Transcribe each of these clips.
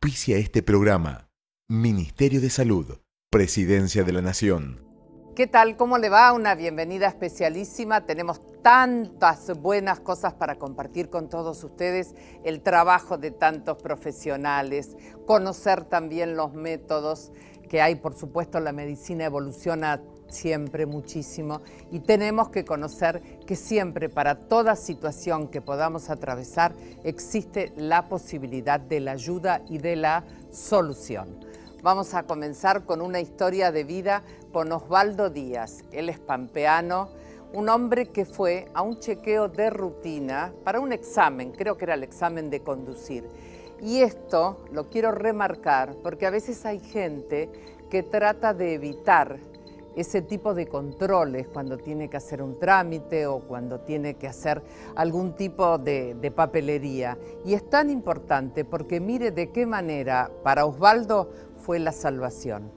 Auspicia este programa. Ministerio de Salud, Presidencia de la Nación. ¿Qué tal? ¿Cómo le va? Una bienvenida especialísima. Tenemos tantas buenas cosas para compartir con todos ustedes. El trabajo de tantos profesionales, conocer también los métodos que hay. Por supuesto, la medicina evoluciona siempre muchísimo y tenemos que conocer que siempre, para toda situación que podamos atravesar, existe la posibilidad de la ayuda y de la solución. Vamos a comenzar con una historia de vida con Osvaldo Díaz. Él es pampeano, un hombre que fue a un chequeo de rutina para un examen, creo que era el examen de conducir. Y esto lo quiero remarcar porque a veces hay gente que trata de evitar ese tipo de controles cuando tiene que hacer un trámite o cuando tiene que hacer algún tipo de papelería. Y es tan importante porque mire de qué manera para Osvaldo fue la salvación.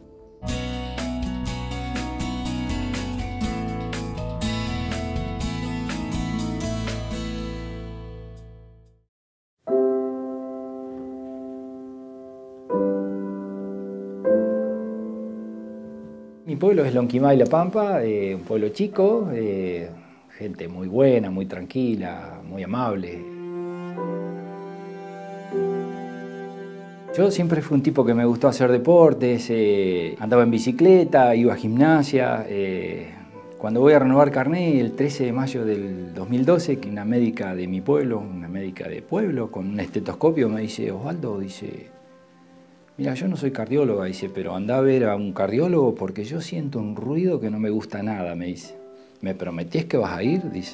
Mi pueblo es Lonquimay La Pampa, un pueblo chico, gente muy buena, muy tranquila, muy amable. Yo siempre fui un tipo que me gustó hacer deportes, andaba en bicicleta, iba a gimnasia. Cuando voy a renovar carné, el 13 de mayo del 2012, que una médica de mi pueblo, una médica de pueblo, con un estetoscopio me dice, Osvaldo, dice, mira, yo no soy cardióloga, dice, pero anda a ver a un cardiólogo porque yo siento un ruido que no me gusta nada, me dice. ¿Me prometés que vas a ir? Dice.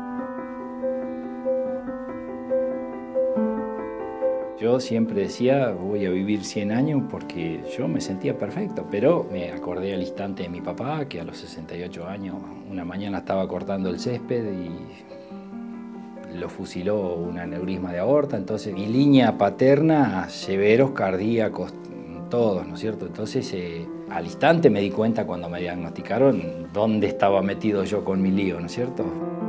Yo siempre decía, voy a vivir 100 años porque yo me sentía perfecto, pero me acordé al instante de mi papá, que a los 68 años, una mañana estaba cortando el césped y lo fusiló un aneurisma de aorta. Entonces mi línea paterna, severos cardíacos, todos, ¿no es cierto? Entonces al instante me di cuenta cuando me diagnosticaron dónde estaba metido yo con mi lío, ¿no es cierto?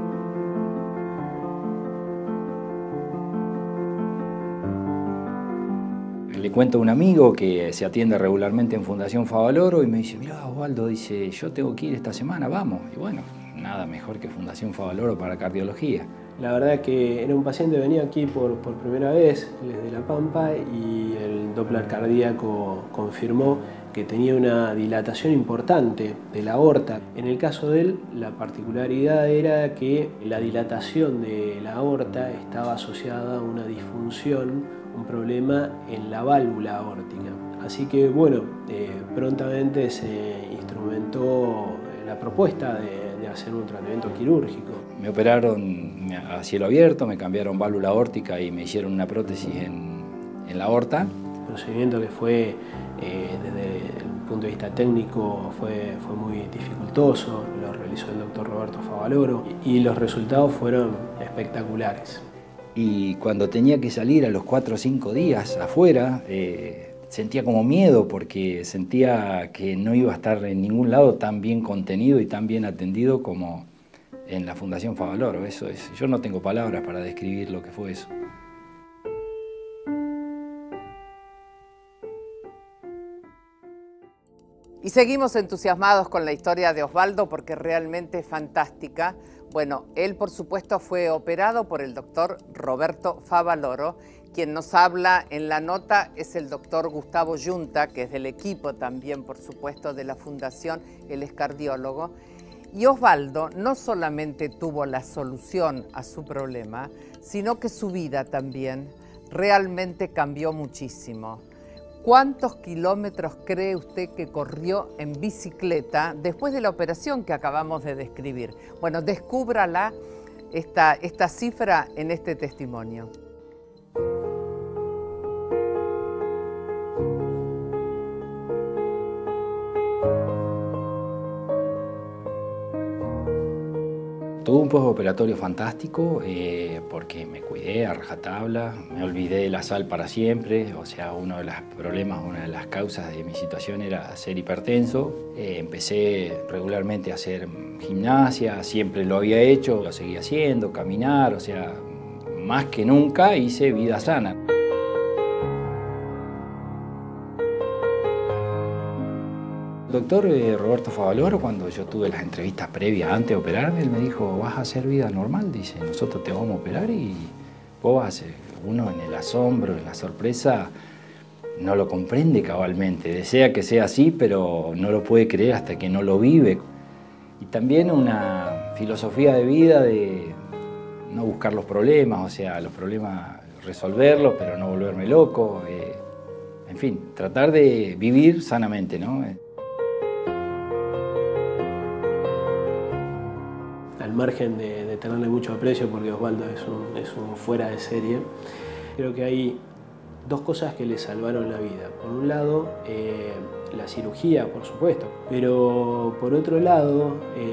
Le cuento a un amigo que se atiende regularmente en Fundación Favaloro y me dice, mira, Osvaldo, dice, yo tengo que ir esta semana, vamos. Y bueno, nada mejor que Fundación Favaloro para cardiología. La verdad que era un paciente que venía aquí por primera vez, desde La Pampa, y el Doppler cardíaco confirmó que tenía una dilatación importante de la aorta. En el caso de él, la particularidad era que la dilatación de la aorta estaba asociada a una disfunción, un problema en la válvula aórtica. Así que bueno, prontamente se instrumentó la propuesta de hacer un tratamiento quirúrgico. Me operaron a cielo abierto, me cambiaron válvula aórtica y me hicieron una prótesis en la aorta. El procedimiento que fue, desde el punto de vista técnico, fue muy dificultoso, lo realizó el doctor Roberto Favaloro y los resultados fueron espectaculares. Y cuando tenía que salir a los 4 o 5 días afuera, sentía como miedo porque sentía que no iba a estar en ningún lado tan bien contenido y tan bien atendido como en la Fundación Favaloro. Eso es, yo no tengo palabras para describir lo que fue eso. Y seguimos entusiasmados con la historia de Osvaldo porque realmente es fantástica. Bueno, él por supuesto fue operado por el doctor Roberto Favaloro. Quien nos habla en la nota es el doctor Gustavo Yunta, que es del equipo también, por supuesto, de la Fundación, él es cardiólogo. Y Osvaldo no solamente tuvo la solución a su problema, sino que su vida también realmente cambió muchísimo. ¿Cuántos kilómetros cree usted que corrió en bicicleta después de la operación que acabamos de describir? Bueno, descúbrala esta cifra en este testimonio. Tuve un postoperatorio fantástico porque me cuidé a rajatabla, me olvidé de la sal para siempre, o sea, uno de los problemas, una de las causas de mi situación era ser hipertenso. Empecé regularmente a hacer gimnasia, siempre lo había hecho, lo seguía haciendo, caminar, o sea, más que nunca hice vida sana. El doctor Roberto Favaloro, cuando yo tuve las entrevistas previas antes de operarme, él me dijo, vas a hacer vida normal, dice, nosotros te vamos a operar y vos vas a hacer. Uno en el asombro, en la sorpresa, no lo comprende cabalmente. Desea que sea así, pero no lo puede creer hasta que no lo vive. Y también una filosofía de vida de no buscar los problemas, o sea, los problemas resolverlos, pero no volverme loco. En fin, tratar de vivir sanamente, ¿no? Al margen de tenerle mucho aprecio, porque Osvaldo es un fuera de serie, creo que hay dos cosas que le salvaron la vida. Por un lado, la cirugía, por supuesto, pero por otro lado,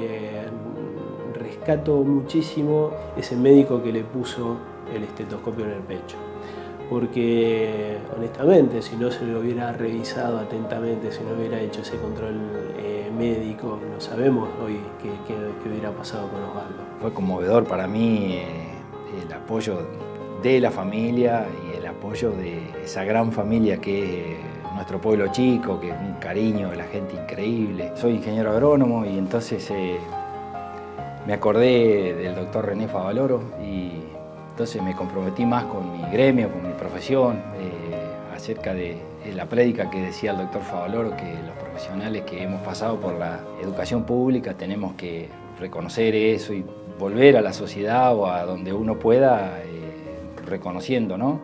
rescato muchísimo ese médico que le puso el estetoscopio en el pecho. Porque, honestamente, si no se lo hubiera revisado atentamente, si no hubiera hecho ese control médico, no sabemos hoy qué hubiera pasado con Osvaldo. Fue conmovedor para mí el apoyo de la familia y el apoyo de esa gran familia que es nuestro pueblo chico, que es un cariño de la gente increíble. Soy ingeniero agrónomo y entonces me acordé del doctor René Favaloro y entonces me comprometí más con mi gremio, con mi profesión, acerca de la prédica que decía el doctor Favaloro, que los profesionales que hemos pasado por la educación pública tenemos que reconocer eso y volver a la sociedad o a donde uno pueda reconociendo, ¿no?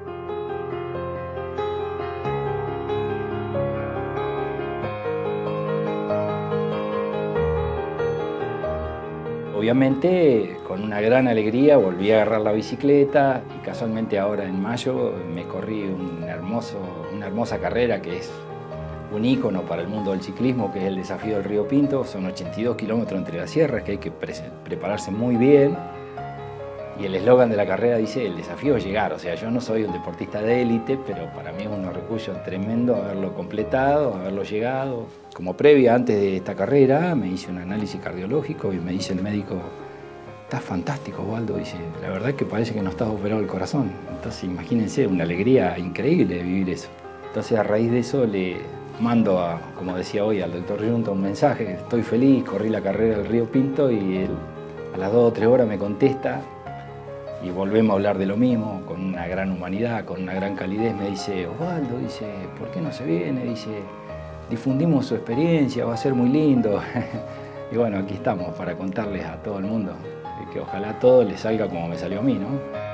Obviamente, con una gran alegría volví a agarrar la bicicleta y casualmente ahora en mayo me corrí una hermosa carrera que es un ícono para el mundo del ciclismo, que es el desafío del Río Pinto. Son 82 kilómetros entre las sierras que hay que prepararse muy bien. Y el eslogan de la carrera dice, el desafío es llegar. O sea, yo no soy un deportista de élite, pero para mí es un orgullo tremendo haberlo completado, haberlo llegado. Como previa, antes de esta carrera, me hice un análisis cardiológico y me dice el médico, estás fantástico, Osvaldo. Dice, la verdad es que parece que no estás operado el corazón. Entonces, imagínense, una alegría increíble de vivir eso. Entonces, a raíz de eso, le mando, como decía hoy, al doctor Junta un mensaje, estoy feliz, corrí la carrera del Río Pinto y él a las 2 o 3 horas me contesta y volvemos a hablar de lo mismo, con una gran humanidad, con una gran calidez. Me dice, Osvaldo, dice, ¿por qué no se viene? Dice, difundimos su experiencia, va a ser muy lindo. Y bueno, aquí estamos para contarles a todo el mundo que ojalá todo les salga como me salió a mí, ¿no?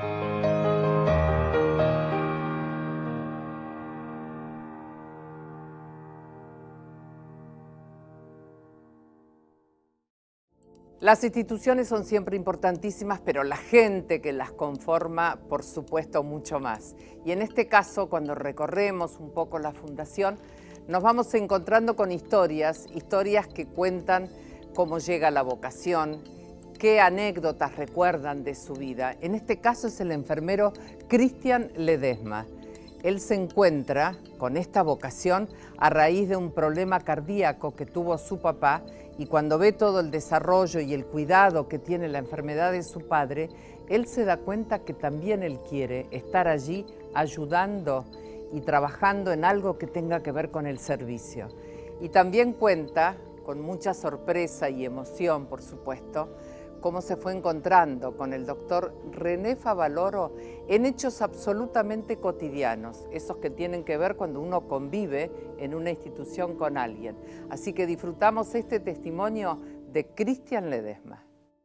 Las instituciones son siempre importantísimas, pero la gente que las conforma, por supuesto, mucho más. Y en este caso, cuando recorremos un poco la fundación, nos vamos encontrando con historias que cuentan cómo llega la vocación, qué anécdotas recuerdan de su vida. En este caso es el enfermero Cristian Ledesma. Él se encuentra con esta vocación a raíz de un problema cardíaco que tuvo su papá, y cuando ve todo el desarrollo y el cuidado que tiene la enfermedad de su padre, él se da cuenta que también él quiere estar allí ayudando y trabajando en algo que tenga que ver con el servicio. Y también cuenta, con mucha sorpresa y emoción, por supuesto, cómo se fue encontrando con el doctor René Favaloro en hechos absolutamente cotidianos, esos que tienen que ver cuando uno convive en una institución con alguien. Así que disfrutamos este testimonio de Cristian Ledesma.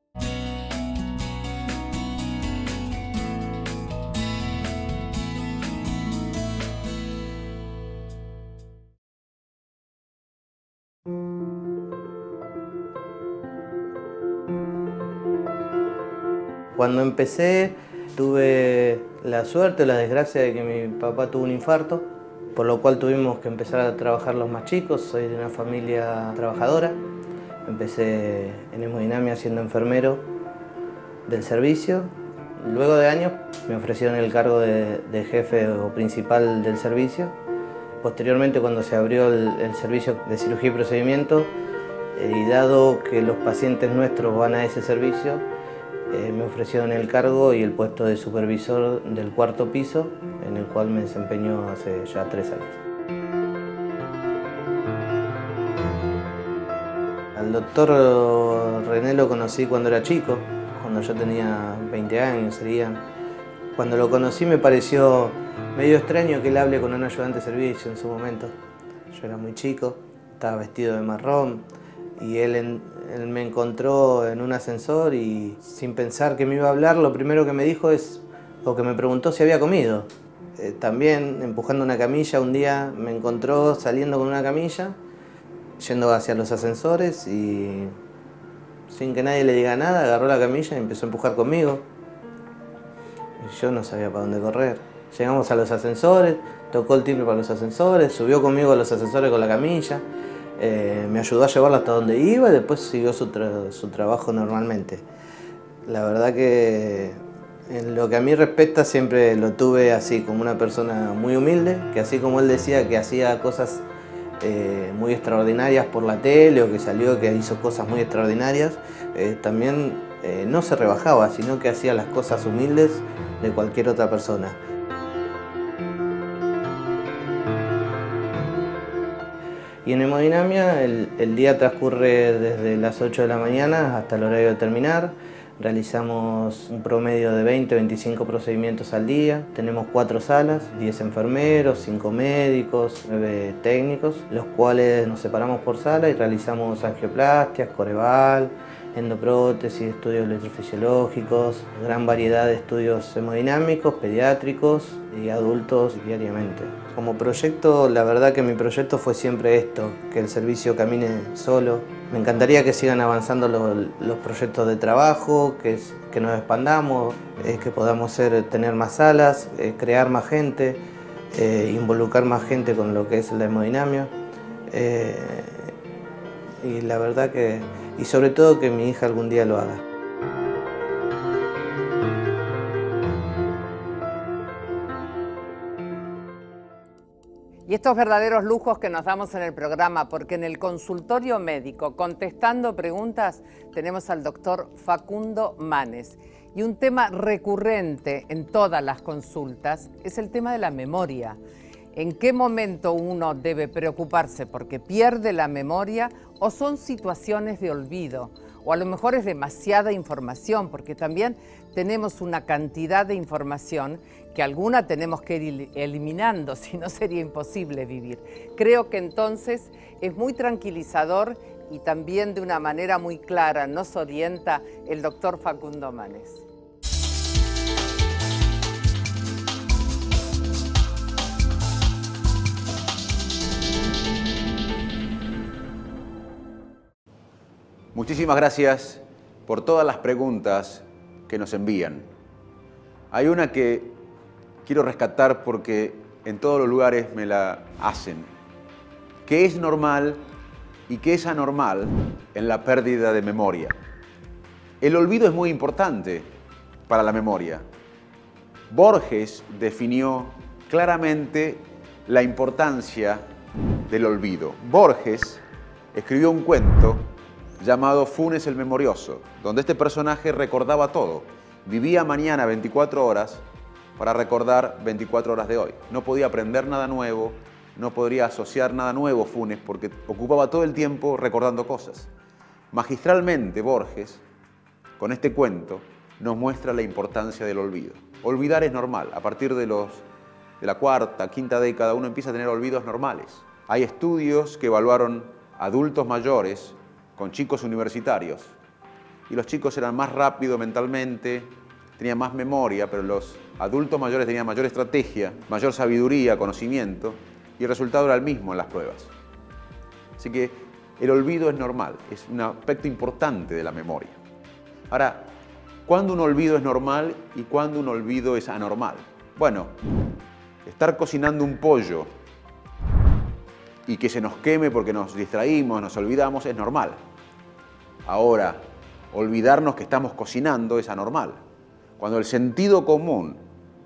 Cuando empecé tuve la suerte o la desgracia de que mi papá tuvo un infarto, por lo cual tuvimos que empezar a trabajar los más chicos. Soy de una familia trabajadora. Empecé en hemodinamia siendo enfermero del servicio. Luego de años me ofrecieron el cargo de jefe o principal del servicio. Posteriormente, cuando se abrió el servicio de cirugía y procedimiento, y dado que los pacientes nuestros van a ese servicio, me ofrecieron el cargo y el puesto de supervisor del 4º piso, en el cual me desempeño hace ya 3 años. Al doctor René lo conocí cuando era chico, cuando yo tenía 20 años serían. Cuando lo conocí me pareció medio extraño que él hable con un ayudante de servicio en su momento. Yo era muy chico, estaba vestido de marrón y él me encontró en un ascensor y sin pensar que me iba a hablar, lo primero que me dijo o que me preguntó si había comido. También empujando una camilla, un día me encontró saliendo con una camilla, yendo hacia los ascensores y sin que nadie le diga nada, agarró la camilla y empezó a empujar conmigo. Y yo no sabía para dónde correr. Llegamos a los ascensores, tocó el timbre para los ascensores, subió conmigo a los ascensores con la camilla, me ayudó a llevarla hasta donde iba y después siguió su trabajo normalmente. La verdad que en lo que a mí respecta siempre lo tuve así, como una persona muy humilde, que así como él decía que hacía cosas muy extraordinarias por la tele o que salió que hizo cosas muy extraordinarias, también no se rebajaba, sino que hacía las cosas humildes de cualquier otra persona. Y en hemodinamia el día transcurre desde las 8 de la mañana hasta el horario de terminar. Realizamos un promedio de 20-25 procedimientos al día. Tenemos 4 salas, 10 enfermeros, 5 médicos, 9 técnicos, los cuales nos separamos por sala y realizamos angioplastias, coreval, endoprótesis, estudios electrofisiológicos, gran variedad de estudios hemodinámicos, pediátricos y adultos diariamente. Como proyecto, la verdad que mi proyecto fue siempre esto, que el servicio camine solo. Me encantaría que sigan avanzando los proyectos de trabajo, que nos expandamos, que podamos tener más salas, crear más gente, involucrar más gente con lo que es la hemodinamia. Y la verdad que, y sobre todo que mi hija algún día lo haga. Y estos verdaderos lujos que nos damos en el programa, porque en el consultorio médico, contestando preguntas, tenemos al doctor Facundo Manes. Y un tema recurrente en todas las consultas es el tema de la memoria. ¿En qué momento uno debe preocuparse porque pierde la memoria o son situaciones de olvido? O a lo mejor es demasiada información, porque también tenemos una cantidad de información que alguna tenemos que ir eliminando, si no sería imposible vivir. Creo que entonces es muy tranquilizador y también de una manera muy clara nos orienta el doctor Facundo Manes. Muchísimas gracias por todas las preguntas que nos envían. Hay una que quiero rescatar porque en todos los lugares me la hacen. ¿Qué es normal y qué es anormal en la pérdida de memoria? El olvido es muy importante para la memoria. Borges definió claramente la importancia del olvido. Borges escribió un cuento llamado Funes el Memorioso, donde este personaje recordaba todo. Vivía mañana 24 horas para recordar 24 horas de hoy. No podía aprender nada nuevo, no podría asociar nada nuevo Funes, porque ocupaba todo el tiempo recordando cosas. Magistralmente Borges, con este cuento, nos muestra la importancia del olvido. Olvidar es normal. A partir de la cuarta, quinta década, uno empieza a tener olvidos normales. Hay estudios que evaluaron adultos mayores con chicos universitarios, y los chicos eran más rápidos mentalmente, tenían más memoria, pero los adultos mayores tenían mayor estrategia, mayor sabiduría, conocimiento, y el resultado era el mismo en las pruebas. Así que el olvido es normal, es un aspecto importante de la memoria. Ahora, ¿cuándo un olvido es normal y cuándo un olvido es anormal? Bueno, estar cocinando un pollo y que se nos queme porque nos distraímos, nos olvidamos, es normal. Ahora, olvidarnos que estamos cocinando es anormal. Cuando el sentido común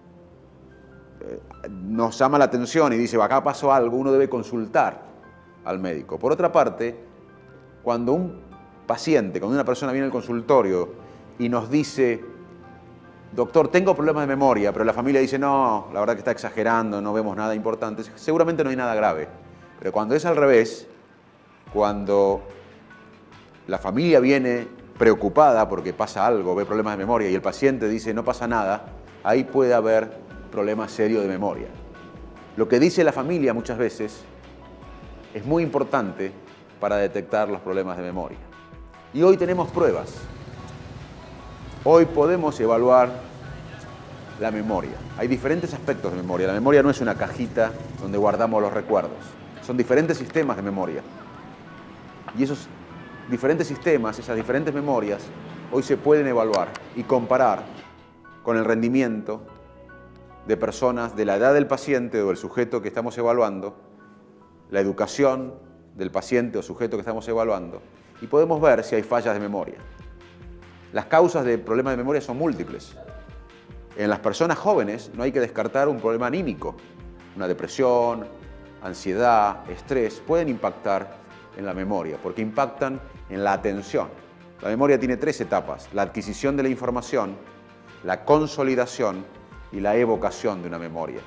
nos llama la atención y dice, acá pasó algo, uno debe consultar al médico. Por otra parte, cuando un paciente, cuando una persona viene al consultorio y nos dice, doctor, tengo problemas de memoria, pero la familia dice, no, la verdad que está exagerando, no vemos nada importante, seguramente no hay nada grave. Pero cuando es al revés, cuando la familia viene preocupada porque pasa algo, ve problemas de memoria y el paciente dice no pasa nada, ahí puede haber problemas serios de memoria. Lo que dice la familia muchas veces es muy importante para detectar los problemas de memoria. Y hoy tenemos pruebas. Hoy podemos evaluar la memoria. Hay diferentes aspectos de memoria. La memoria no es una cajita donde guardamos los recuerdos. Son diferentes sistemas de memoria. Y esos diferentes sistemas, esas diferentes memorias, hoy se pueden evaluar y comparar con el rendimiento de personas de la edad del paciente o del sujeto que estamos evaluando, la educación del paciente o sujeto que estamos evaluando, y podemos ver si hay fallas de memoria. Las causas de problemas de memoria son múltiples. En las personas jóvenes no hay que descartar un problema anímico. Una depresión, ansiedad, estrés pueden impactar en la memoria porque impactan en la atención. La memoria tiene 3 etapas: la adquisición de la información, la consolidación y la evocación de una memoria.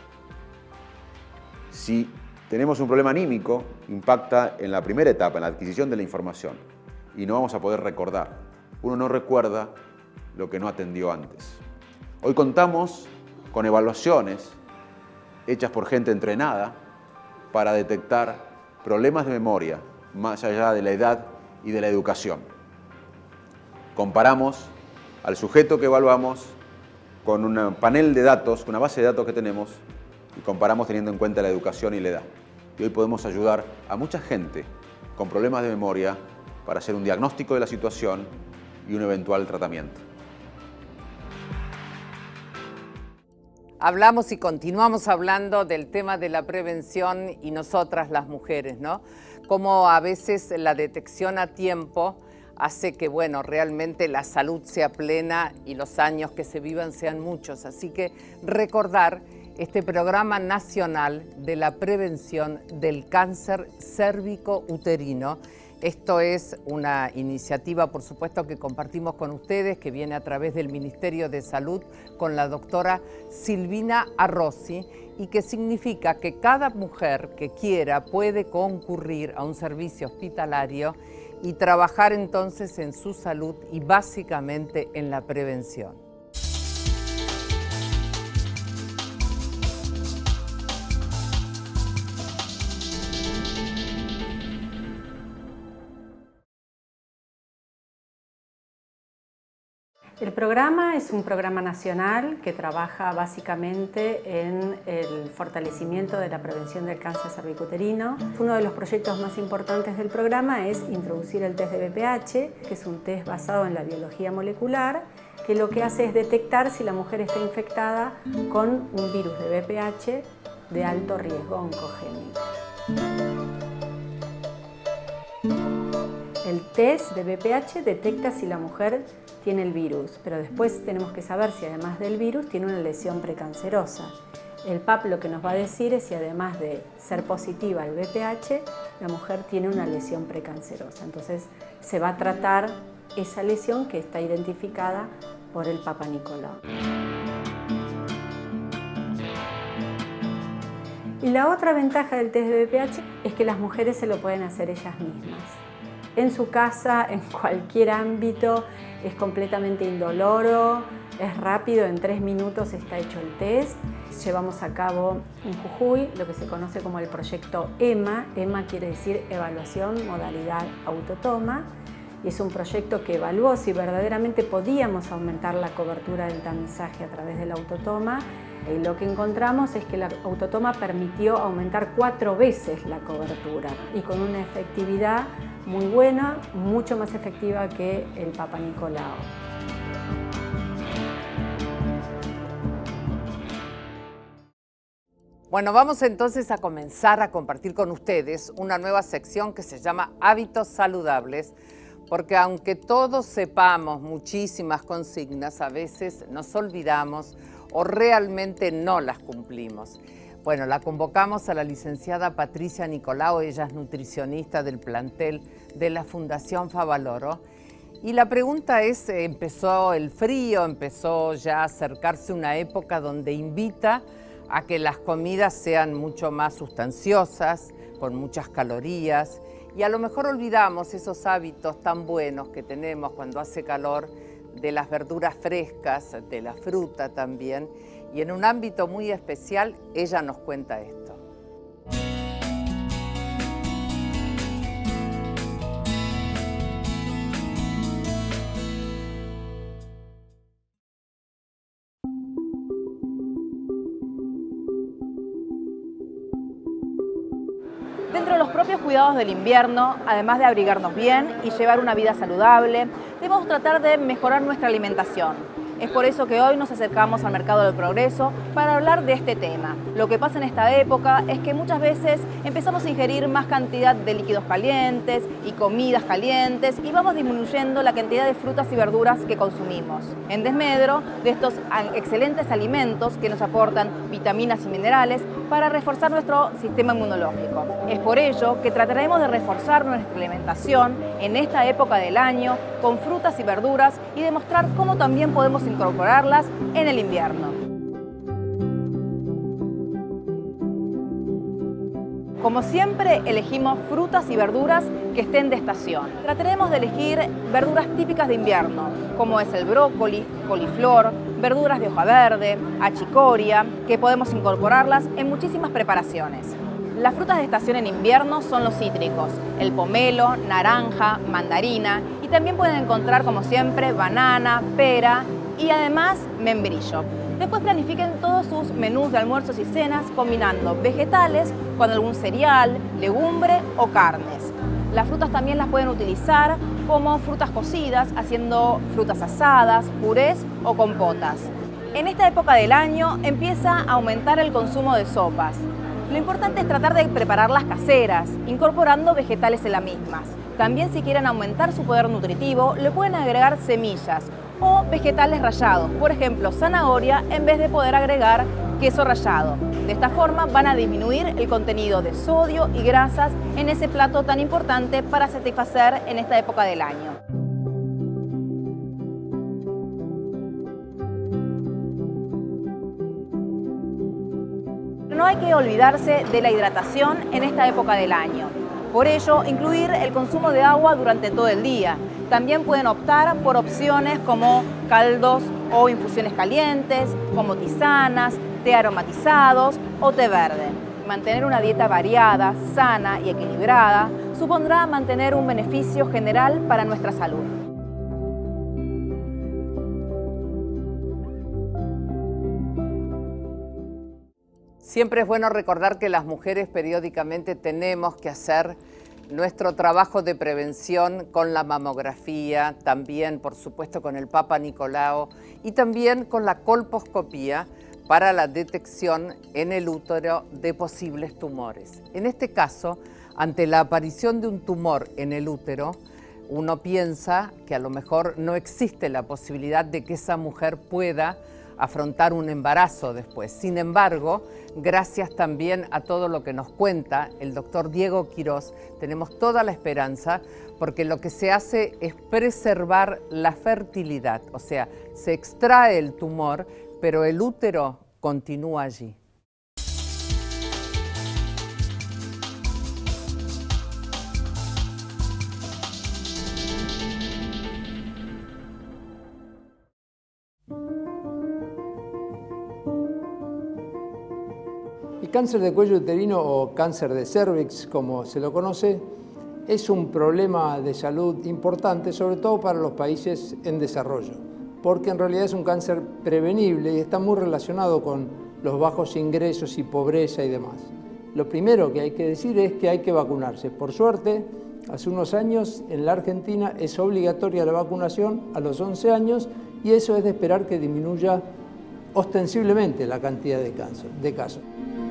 Si tenemos un problema anímico, impacta en la primera etapa, en la adquisición de la información, y no vamos a poder recordar. Uno no recuerda lo que no atendió antes. Hoy contamos con evaluaciones hechas por gente entrenada para detectar problemas de memoria más allá de la edad y de la educación. Comparamos al sujeto que evaluamos con un panel de datos, una base de datos que tenemos, y comparamos teniendo en cuenta la educación y la edad. Y hoy podemos ayudar a mucha gente con problemas de memoria para hacer un diagnóstico de la situación y un eventual tratamiento. Hablamos y continuamos hablando del tema de la prevención y nosotras las mujeres, ¿no? Cómo a veces la detección a tiempo hace que, bueno, realmente la salud sea plena y los años que se vivan sean muchos. Así que recordar este programa nacional de la prevención del cáncer cérvico-uterino. Esto es una iniciativa, por supuesto, que compartimos con ustedes, que viene a través del Ministerio de Salud con la doctora Silvina Arrossi, y que significa que cada mujer que quiera puede concurrir a un servicio hospitalario y trabajar entonces en su salud y básicamente en la prevención. El programa es un programa nacional que trabaja básicamente en el fortalecimiento de la prevención del cáncer cervicuterino. Uno de los proyectos más importantes del programa es introducir el test de BPH, que es un test basado en la biología molecular, que lo que hace es detectar si la mujer está infectada con un virus de BPH de alto riesgo oncogénico. El test de BPH detecta si la mujer tiene el virus, pero después tenemos que saber si además del virus tiene una lesión precancerosa. El PAP lo que nos va a decir es si además de ser positiva al BPH, la mujer tiene una lesión precancerosa. Entonces se va a tratar esa lesión que está identificada por el Papa Nicolau. Y la otra ventaja del test de BPH es que las mujeres se lo pueden hacer ellas mismas. En su casa, en cualquier ámbito, es completamente indoloro, es rápido, en 3 minutos está hecho el test. Llevamos a cabo en Jujuy lo que se conoce como el proyecto EMA. EMA quiere decir Evaluación Modalidad Autotoma. Y es un proyecto que evaluó si verdaderamente podíamos aumentar la cobertura del tamizaje a través del autotoma. Y lo que encontramos es que la autotoma permitió aumentar 4 veces la cobertura y con una efectividad muy buena, mucho más efectiva que el Papa Nicolau. Bueno, vamos entonces a comenzar a compartir con ustedes una nueva sección que se llama Hábitos Saludables, porque aunque todos sepamos muchísimas consignas, a veces nos olvidamos o realmente no las cumplimos. Bueno, la convocamos a la licenciada Patricia Nicolau, ella es nutricionista del plantel de la Fundación Favaloro. Y la pregunta es, empezó el frío, empezó ya a acercarse una época donde invita a que las comidas sean mucho más sustanciosas, con muchas calorías, Y a lo mejor olvidamos esos hábitos tan buenos que tenemos cuando hace calor, de las verduras frescas, de la fruta también. Y en un ámbito muy especial, ella nos cuenta esto. Dentro de los propios cuidados del invierno, además de abrigarnos bien y llevar una vida saludable, debemos tratar de mejorar nuestra alimentación. Es por eso que hoy nos acercamos al Mercado del Progreso para hablar de este tema. Lo que pasa en esta época es que muchas veces empezamos a ingerir más cantidad de líquidos calientes y comidas calientes y vamos disminuyendo la cantidad de frutas y verduras que consumimos, en desmedro de estos excelentes alimentos que nos aportan vitaminas y minerales para reforzar nuestro sistema inmunológico. Es por ello que trataremos de reforzar nuestra alimentación en esta época del año con frutas y verduras y demostrar cómo también podemos incorporarlas en el invierno. Como siempre, elegimos frutas y verduras que estén de estación. Trataremos de elegir verduras típicas de invierno, como es el brócoli, coliflor, verduras de hoja verde, achicoria, que podemos incorporarlas en muchísimas preparaciones. Las frutas de estación en invierno son los cítricos, el pomelo, naranja, mandarina y también pueden encontrar, como siempre, banana, pera y además membrillo. Después planifiquen todos sus menús de almuerzos y cenas combinando vegetales con algún cereal, legumbre o carnes. Las frutas también las pueden utilizar como frutas cocidas, haciendo frutas asadas, purés o compotas. En esta época del año empieza a aumentar el consumo de sopas. Lo importante es tratar de prepararlas caseras, incorporando vegetales en las mismas. También si quieren aumentar su poder nutritivo, le pueden agregar semillas o vegetales rallados, por ejemplo zanahoria, en vez de poder agregar queso rallado. De esta forma van a disminuir el contenido de sodio y grasas en ese plato tan importante para satisfacer en esta época del año. No hay que olvidarse de la hidratación en esta época del año. Por ello, incluir el consumo de agua durante todo el día. También pueden optar por opciones como caldos o infusiones calientes, como tisanas, té aromatizados o té verde. Mantener una dieta variada, sana y equilibrada supondrá mantener un beneficio general para nuestra salud. Siempre es bueno recordar que las mujeres periódicamente tenemos que hacer nuestro trabajo de prevención con la mamografía, también por supuesto con el Papa Nicolau y también con la colposcopía para la detección en el útero de posibles tumores. En este caso, ante la aparición de un tumor en el útero, uno piensa que a lo mejor no existe la posibilidad de que esa mujer pueda afrontar un embarazo después. Sin embargo, gracias también a todo lo que nos cuenta el doctor Diego Quirós, tenemos toda la esperanza porque lo que se hace es preservar la fertilidad, o sea, se extrae el tumor, pero el útero continúa allí. El cáncer de cuello uterino o cáncer de cervix, como se lo conoce, es un problema de salud importante, sobre todo para los países en desarrollo, porque en realidad es un cáncer prevenible y está muy relacionado con los bajos ingresos y pobreza y demás. Lo primero que hay que decir es que hay que vacunarse. Por suerte, hace unos años en la Argentina es obligatoria la vacunación a los 11 años y eso es de esperar que disminuya ostensiblemente la cantidad de casos.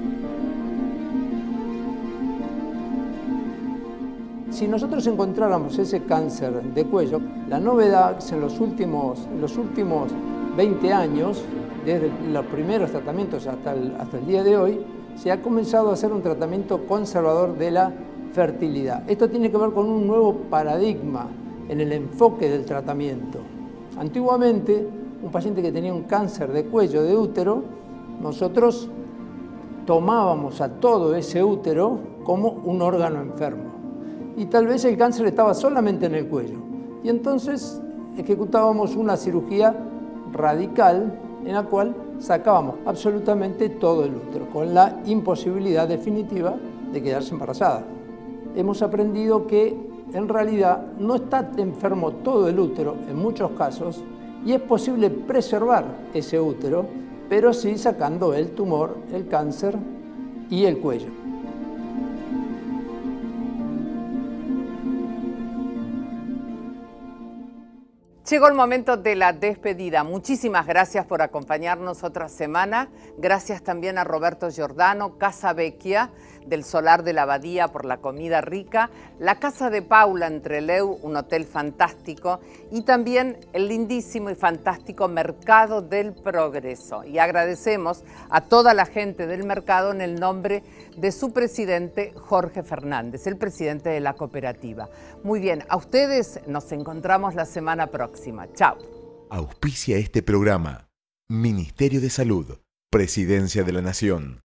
Si nosotros encontráramos ese cáncer de cuello, la novedad es en los últimos 20 años, desde los primeros tratamientos hasta el día de hoy, se ha comenzado a hacer un tratamiento conservador de la fertilidad. Esto tiene que ver con un nuevo paradigma en el enfoque del tratamiento. Antiguamente, un paciente que tenía un cáncer de cuello de útero, nosotros tomábamos a todo ese útero como un órgano enfermo. y tal vez el cáncer estaba solamente en el cuello. Y entonces ejecutábamos una cirugía radical en la cual sacábamos absolutamente todo el útero, con la imposibilidad definitiva de quedarse embarazada. Hemos aprendido que en realidad no está enfermo todo el útero en muchos casos y es posible preservar ese útero, pero sí sacando el tumor, el cáncer y el cuello. Llegó el momento de la despedida. Muchísimas gracias por acompañarnos otra semana. Gracias también a Roberto Giordano, Casa Vecchia, del Solar de la Abadía, por la comida rica, la Casa de Paula en Trelew, un hotel fantástico, y también el lindísimo y fantástico Mercado del Progreso. Y agradecemos a toda la gente del mercado en el nombre de su presidente Jorge Fernández, el presidente de la cooperativa. Muy bien, a ustedes nos encontramos la semana próxima. Chao. Auspicia este programa Ministerio de Salud, Presidencia de la Nación.